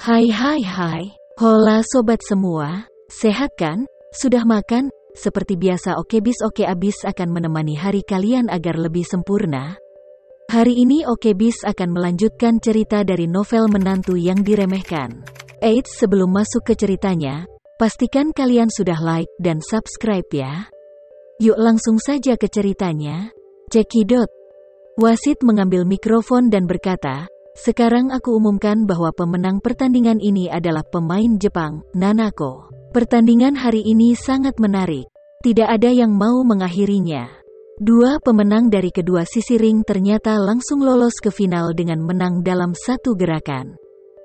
Hai hai hai, hola sobat semua, sehat kan? Sudah makan? Seperti biasa Okebis Oke Abis akan menemani hari kalian agar lebih sempurna. Hari ini Okebis akan melanjutkan cerita dari novel Menantu yang Diremehkan. Eits, sebelum masuk ke ceritanya, pastikan kalian sudah like dan subscribe ya. Yuk langsung saja ke ceritanya. Cekidot. Wasit mengambil mikrofon dan berkata, "Sekarang aku umumkan bahwa pemenang pertandingan ini adalah pemain Jepang, Nanako. Pertandingan hari ini sangat menarik. Tidak ada yang mau mengakhirinya. Dua pemenang dari kedua sisi ring ternyata langsung lolos ke final dengan menang dalam satu gerakan.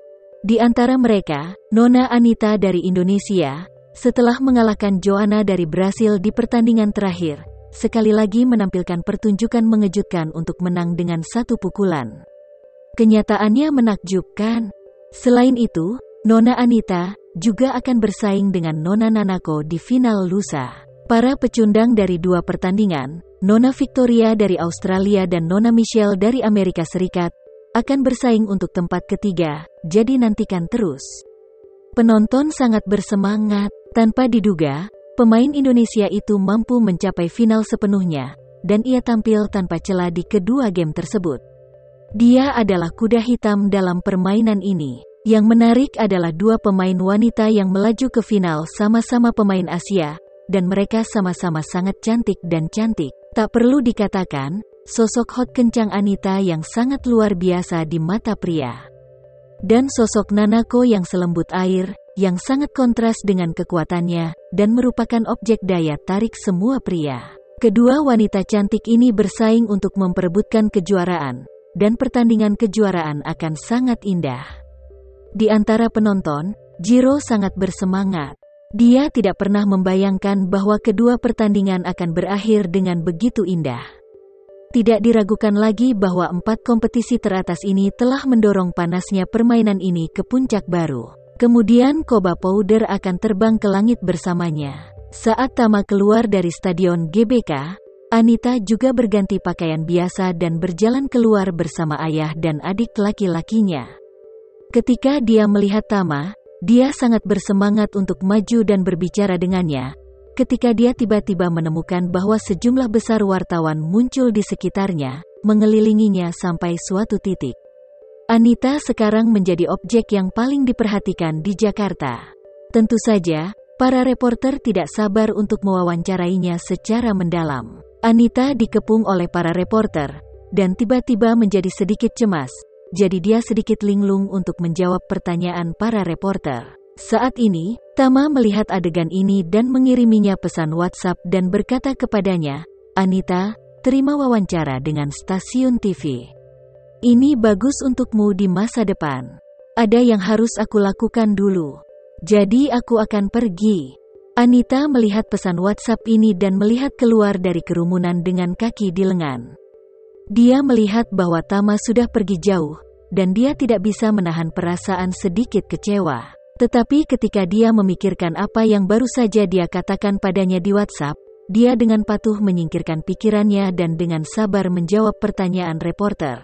Di antara mereka, Nona Anita dari Indonesia, setelah mengalahkan Joanna dari Brasil di pertandingan terakhir, sekali lagi menampilkan pertunjukan mengejutkan untuk menang dengan satu pukulan. Kenyataannya menakjubkan. Selain itu, Nona Anita juga akan bersaing dengan Nona Nanako di final lusa. Para pecundang dari dua pertandingan, Nona Victoria dari Australia dan Nona Michelle dari Amerika Serikat, akan bersaing untuk tempat ketiga, jadi nantikan terus." Penonton sangat bersemangat. Tanpa diduga, pemain Indonesia itu mampu mencapai final sepenuhnya, dan ia tampil tanpa celah di kedua game tersebut. Dia adalah kuda hitam dalam permainan ini. Yang menarik adalah dua pemain wanita yang melaju ke final sama-sama pemain Asia, dan mereka sama-sama sangat cantik dan cantik. Tak perlu dikatakan, sosok hot kencang Anita yang sangat luar biasa di mata pria. Dan sosok Nanako yang selembut air, yang sangat kontras dengan kekuatannya, dan merupakan objek daya tarik semua pria. Kedua wanita cantik ini bersaing untuk memperebutkan kejuaraan, dan pertandingan kejuaraan akan sangat indah. Di antara penonton, Jiro sangat bersemangat. Dia tidak pernah membayangkan bahwa kedua pertandingan akan berakhir dengan begitu indah. Tidak diragukan lagi bahwa 4 kompetisi teratas ini telah mendorong panasnya permainan ini ke puncak baru. Kemudian Koba Powder akan terbang ke langit bersamanya. Saat Tama keluar dari stadion GBK, Anita juga berganti pakaian biasa dan berjalan keluar bersama ayah dan adik laki-lakinya. Ketika dia melihat Tama, dia sangat bersemangat untuk maju dan berbicara dengannya. Ketika dia tiba-tiba menemukan bahwa sejumlah besar wartawan muncul di sekitarnya, mengelilinginya sampai suatu titik. Anita sekarang menjadi objek yang paling diperhatikan di Jakarta. Tentu saja, para reporter tidak sabar untuk mewawancarainya secara mendalam. Anita dikepung oleh para reporter, dan tiba-tiba menjadi sedikit cemas, jadi dia sedikit linglung untuk menjawab pertanyaan para reporter. Saat ini, Tama melihat adegan ini dan mengiriminya pesan WhatsApp dan berkata kepadanya, "Anita, terima wawancara dengan stasiun TV. Ini bagus untukmu di masa depan. Ada yang harus aku lakukan dulu. Jadi aku akan pergi." Anita melihat pesan WhatsApp ini dan melihat keluar dari kerumunan dengan kaki di lengan. Dia melihat bahwa Tama sudah pergi jauh, dan dia tidak bisa menahan perasaan sedikit kecewa. Tetapi ketika dia memikirkan apa yang baru saja dia katakan padanya di WhatsApp, dia dengan patuh menyingkirkan pikirannya dan dengan sabar menjawab pertanyaan reporter.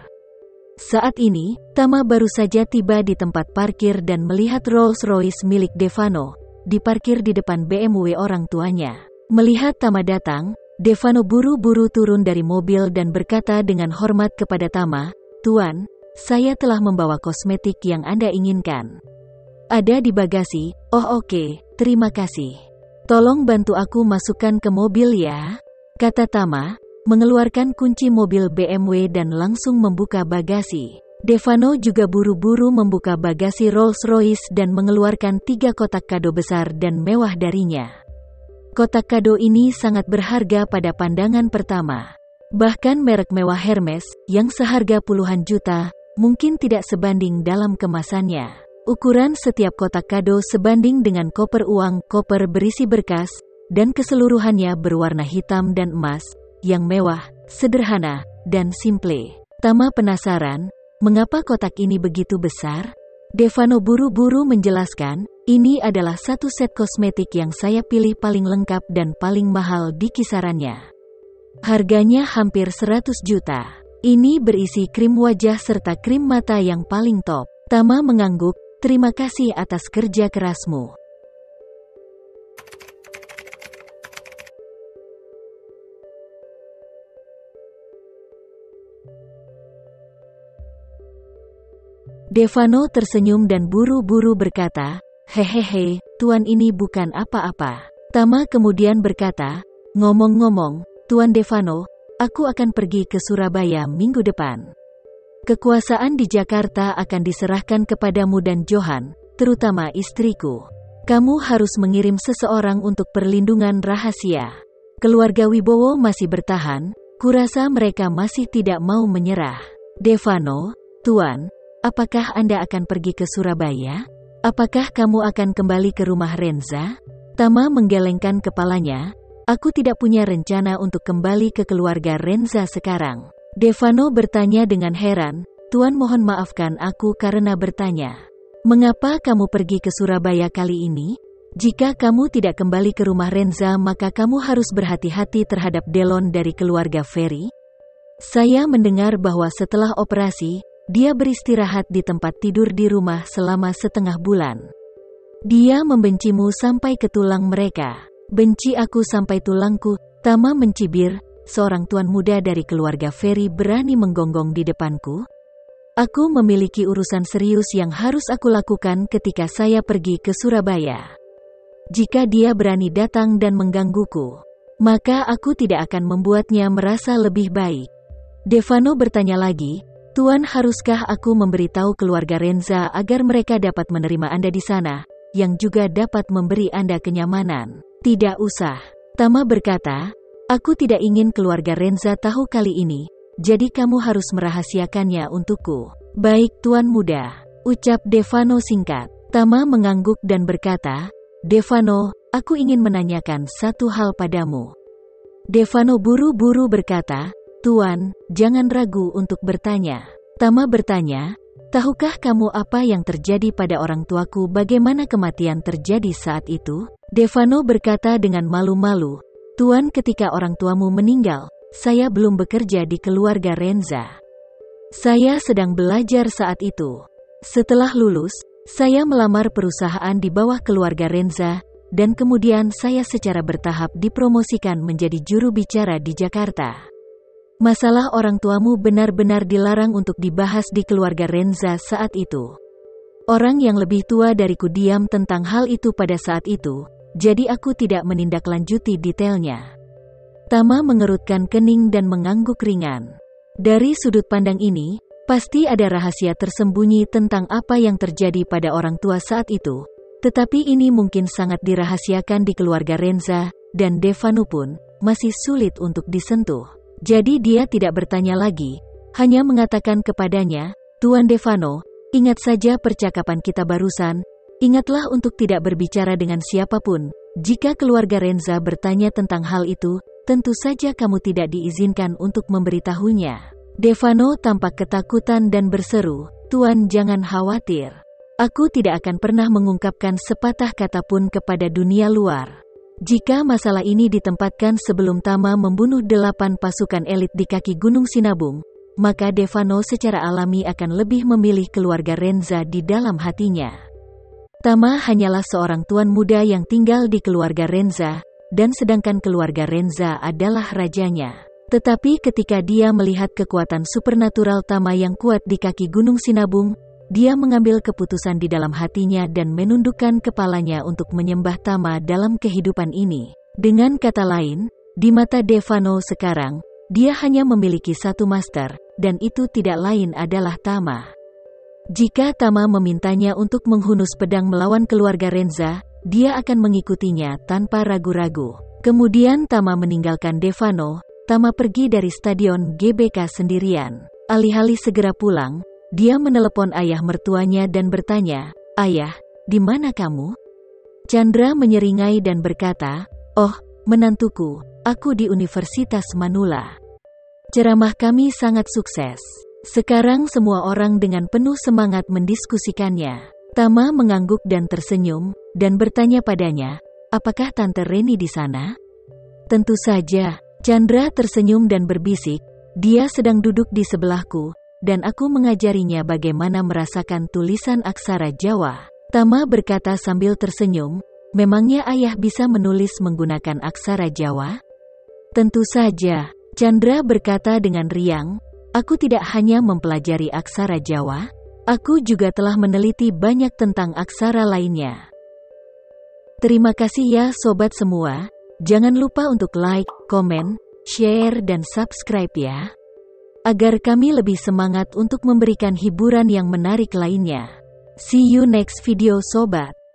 Saat ini, Tama baru saja tiba di tempat parkir dan melihat Rolls-Royce milik Devano diparkir di depan BMW orang tuanya. Melihat Tama datang, Devano buru-buru turun dari mobil dan berkata dengan hormat kepada Tama, "Tuan, saya telah membawa kosmetik yang Anda inginkan. Ada di bagasi." "Oh oke, terima kasih. Tolong bantu aku masukkan ke mobil ya," kata Tama, mengeluarkan kunci mobil BMW dan langsung membuka bagasi. Devano juga buru-buru membuka bagasi Rolls-Royce dan mengeluarkan 3 kotak kado besar dan mewah darinya. Kotak kado ini sangat berharga pada pandangan pertama. Bahkan merek mewah Hermes, yang seharga puluhan juta, mungkin tidak sebanding dalam kemasannya. Ukuran setiap kotak kado sebanding dengan koper uang, koper berisi berkas, dan keseluruhannya berwarna hitam dan emas, yang mewah, sederhana, dan simple. Tama penasaran, mengapa kotak ini begitu besar? Devano buru-buru menjelaskan, "Ini adalah satu set kosmetik yang saya pilih paling lengkap dan paling mahal di kisarannya. Harganya hampir 100 juta. Ini berisi krim wajah serta krim mata yang paling top." Tama mengangguk, Terima kasih atas kerja kerasmu. Devano tersenyum dan buru-buru berkata, "Hehehe, Tuan ini bukan apa-apa." Tama kemudian berkata, "Ngomong-ngomong, Tuan Devano, aku akan pergi ke Surabaya minggu depan. Kekuasaan di Jakarta akan diserahkan kepadamu dan Johan, terutama istriku. Kamu harus mengirim seseorang untuk perlindungan rahasia. Keluarga Wibowo masih bertahan, kurasa mereka masih tidak mau menyerah." "Devano, Tuan, apakah Anda akan pergi ke Surabaya? Apakah kamu akan kembali ke rumah Renza?" Tama menggelengkan kepalanya. "Aku tidak punya rencana untuk kembali ke keluarga Renza sekarang." Devano bertanya dengan heran, "Tuan mohon maafkan aku karena bertanya. Mengapa kamu pergi ke Surabaya kali ini? Jika kamu tidak kembali ke rumah Renza maka kamu harus berhati-hati terhadap Delon dari keluarga Ferry. Saya mendengar bahwa setelah operasi, dia beristirahat di tempat tidur di rumah selama setengah bulan. Dia membencimu sampai ke tulang mereka." "Benci aku sampai tulangku?" Tama mencibir. "Seorang tuan muda dari keluarga Ferry berani menggonggong di depanku? Aku memiliki urusan serius yang harus aku lakukan ketika saya pergi ke Surabaya. Jika dia berani datang dan menggangguku, maka aku tidak akan membuatnya merasa lebih baik." Devano bertanya lagi, "Tuan, haruskah aku memberitahu keluarga Renza agar mereka dapat menerima Anda di sana, yang juga dapat memberi Anda kenyamanan?" "Tidak usah," Tama berkata. "Aku tidak ingin keluarga Renza tahu kali ini, jadi kamu harus merahasiakannya untukku." "Baik Tuan Muda," ucap Devano singkat. Tama mengangguk dan berkata, "Devano, aku ingin menanyakan satu hal padamu." Devano buru-buru berkata, "Tuan, jangan ragu untuk bertanya." Tama bertanya, "Tahukah kamu apa yang terjadi pada orang tuaku, bagaimana kematian terjadi saat itu?" Devano berkata dengan malu-malu, "Tuan, ketika orang tuamu meninggal, saya belum bekerja di keluarga Renza. Saya sedang belajar saat itu. Setelah lulus, saya melamar perusahaan di bawah keluarga Renza, dan kemudian saya secara bertahap dipromosikan menjadi juru bicara di Jakarta. Masalah orang tuamu benar-benar dilarang untuk dibahas di keluarga Renza saat itu. Orang yang lebih tua dariku diam tentang hal itu pada saat itu, jadi aku tidak menindaklanjuti detailnya." Tama mengerutkan kening dan mengangguk ringan. Dari sudut pandang ini, pasti ada rahasia tersembunyi tentang apa yang terjadi pada orang tua saat itu, tetapi ini mungkin sangat dirahasiakan di keluarga Renza, dan Devano pun masih sulit untuk disentuh. Jadi dia tidak bertanya lagi, hanya mengatakan kepadanya, "Tuan Devano, ingat saja percakapan kita barusan. Ingatlah untuk tidak berbicara dengan siapapun. Jika keluarga Renza bertanya tentang hal itu, tentu saja kamu tidak diizinkan untuk memberitahunya." Devano tampak ketakutan dan berseru, "Tuan, jangan khawatir. Aku tidak akan pernah mengungkapkan sepatah kata pun kepada dunia luar. Jika masalah ini ditempatkan sebelum Tama membunuh 8 pasukan elit di kaki Gunung Sinabung, maka Devano secara alami akan lebih memilih keluarga Renza di dalam hatinya. Tama hanyalah seorang tuan muda yang tinggal di keluarga Renza, dan sedangkan keluarga Renza adalah rajanya. Tetapi ketika dia melihat kekuatan supernatural Tama yang kuat di kaki Gunung Sinabung, dia mengambil keputusan di dalam hatinya dan menundukkan kepalanya untuk menyembah Tama dalam kehidupan ini. Dengan kata lain, di mata Devano sekarang, dia hanya memiliki satu master, dan itu tidak lain adalah Tama. Jika Tama memintanya untuk menghunus pedang melawan keluarga Renza, dia akan mengikutinya tanpa ragu-ragu. Kemudian Tama meninggalkan Devano. Tama pergi dari stadion GBK sendirian. Alih-alih segera pulang, dia menelepon ayah mertuanya dan bertanya, "Ayah, di mana kamu?" Chandra menyeringai dan berkata, "Oh, menantuku, aku di Universitas Manula. Ceramah kami sangat sukses. Sekarang semua orang dengan penuh semangat mendiskusikannya." Tama mengangguk dan tersenyum, dan bertanya padanya, "Apakah Tante Reni di sana?" "Tentu saja." Chandra tersenyum dan berbisik, "Dia sedang duduk di sebelahku, dan aku mengajarinya bagaimana merasakan tulisan aksara Jawa. Tama berkata sambil tersenyum, memangnya ayah bisa menulis menggunakan aksara Jawa? Tentu saja, Chandra berkata dengan riang, aku tidak hanya mempelajari aksara Jawa, aku juga telah meneliti banyak tentang aksara lainnya. Terima kasih ya sobat semua, jangan lupa untuk like, komen, share dan subscribe ya, agar kami lebih semangat untuk memberikan hiburan yang menarik lainnya. See you next video sobat.